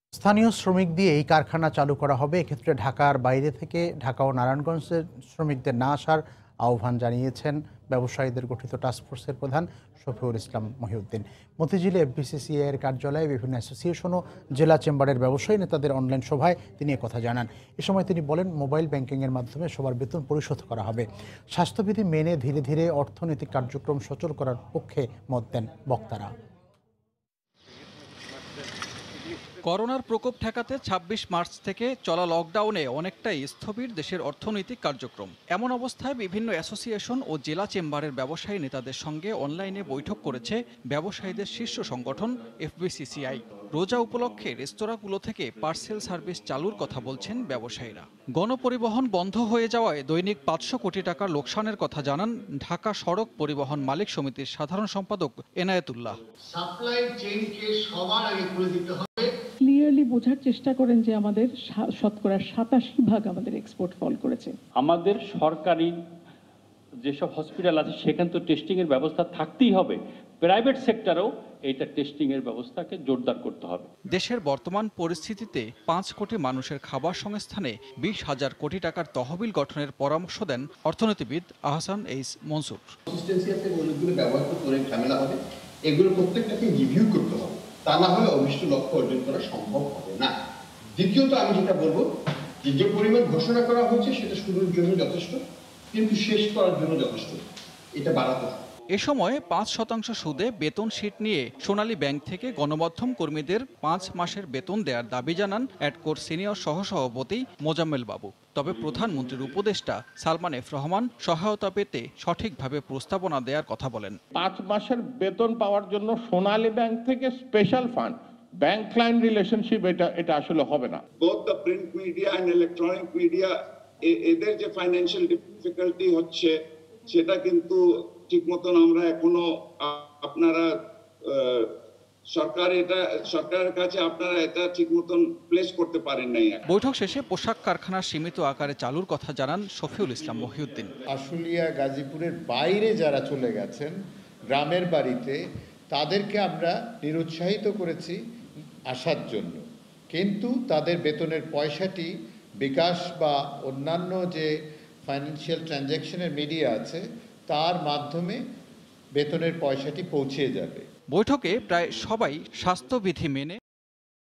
স্থানীয় শ্রমিক দিয়ে এই কারখানা চালু করা হবে। এক্ষেত্রে ঢাকার বাইরে থেকে ঢাকা ও নারায়ণগঞ্জের শ্রমিকদের না আসার আহ্বান জানিয়েছেন ব্যবসায়ীদের গঠিত টাস্কফোর্সের প্রধান শফিউল ইসলাম মহিউদ্দিন। মতিঝিলে এফবিসিসিআই এর কার্যালয়ে বিভিন্ন অ্যাসোসিয়েশন ও জেলা চেম্বারের ব্যবসায়ী নেতাদের অনলাইন সভায় তিনি একথা জানান। এ সময় তিনি বলেন, মোবাইল ব্যাংকিংয়ের মাধ্যমে সবার বেতন পরিশোধ করা হবে। স্বাস্থ্যবিধি মেনে ধীরে ধীরে অর্থনৈতিক কার্যক্রম সচল করার পক্ষে মত দেন বক্তারা। করোনার প্রকোপ ঠেকাতে ২৬ মার্চ থেকে চলা লকডাউনে অনেকটাই স্থবির দেশের অর্থনৈতিক কার্যক্রম। এমন অবস্থায় বিভিন্ন অ্যাসোসিয়েশন ও জেলা চেম্বারের ব্যবসায়ী নেতাদের সঙ্গে অনলাইনে বৈঠক করেছে ব্যবসায়ীদের শীর্ষ সংগঠন এফবিসিসিআই। রোজা উপলক্ষে রেস্তোরাঁগুলো থেকে পার্সেল সার্ভিস চালুর কথা বলছেন ব্যবসায়ীরা। গণপরিবহন বন্ধ হয়ে যাওয়ায় দৈনিক ৫০০ কোটি টাকার লোকসানের কথা জানান ঢাকা সড়ক পরিবহন মালিক সমিতির সাধারণ সম্পাদক এনায়েতুল্লাহ। সাপ্লাই চেইনকে সবার আগে করে দিতে হবে। ক্লিয়ারলি বোঝার চেষ্টা করেন যে আমাদের শতকরা ৮৭% আমাদের এক্সপোর্ট ফল করেছে। আমাদের সরকারি যেসব হসপিটাল আছে সেখানে তো টেস্টিং এর ব্যবস্থা থাকতেই হবে, প্রাইভেট সেক্টরেও এইটা টেস্টিং এর ব্যবস্থাকে জোরদার করতে হবে। দেশের বর্তমান পরিস্থিতিতে ৫ কোটি মানুষের খাবার সংস্থানে ২০,০০০ কোটি টাকার তহবিল গঠনের পরামর্শ দেন অর্থনীতিবিদ আহসান এইচ মনসুর। অনেকগুলো ব্যবহার করতে অনেক ঝামেলা হবে, এগুলো প্রত্যেকটাকে রিভিউ করতে হবে, তা না হলে অভিষ্ট লক্ষ্য অর্জন করা সম্ভব হবে না। দ্বিতীয়ত আমি যেটা বলবো, যে পরিমাণ ঘোষণা করা হয়েছে সেটা শুরুর জন্য যথেষ্ট, কিন্তু শেষ করার জন্য যথেষ্ট, এটা বাড়াতে হবে। এ সময় ৫% সুদে বেতন শীট নিয়ে সোনালী ব্যাংক থেকে গণমাধ্যম কর্মীদের ৫ মাসের বেতন দেওয়ার দাবি জানান অ্যাডকোর সিনিয়র সহসভাপতি মোজাম্মেল বাবু। তবে প্রধানমন্ত্রীর উপদেষ্টা সালমান এফ রহমান সহায়তা পেতে সঠিকভাবে প্রস্তাবনা দেওয়ার কথা বলেন। ৫ মাসের বেতন পাওয়ার জন্য সোনালী ব্যাংক থেকে special fund, bank client relationship, এটা আসলে হবে না। Both the print media and electronic media, এদের যে ফাইন্যান্সিয়াল ডিফিকাল্টি হচ্ছে সেটা কিন্তু ঠিক মতন আমরা এখনো আপনারা সরকারের কাছে আপনারা এটা ঠিক মতন প্লেস করতে পারেন নাই। বৈঠক শেষে পোশাক কারখানা সীমিত আকারে চালুর কথা জানান শফিউল ইসলাম মহিউদ্দিন। আশুলিয়া গাজীপুরের বাইরে যারা চলে গেছেন গ্রামের বাড়িতে, তাদেরকে আমরা নিরুৎসাহিত করেছি আসার জন্য, কিন্তু তাদের বেতনের পয়সাটি বিকাশ বা অন্যান্য যে ফাইন্যান্সিয়াল ট্রানজ্যাকশনের মিডিয়া আছে তার মাধ্যমে বেতনের পয়সাটি পৌঁছে যাবে। বৈঠকে প্রায় সবাই স্বাস্থ্যবিধি মেনে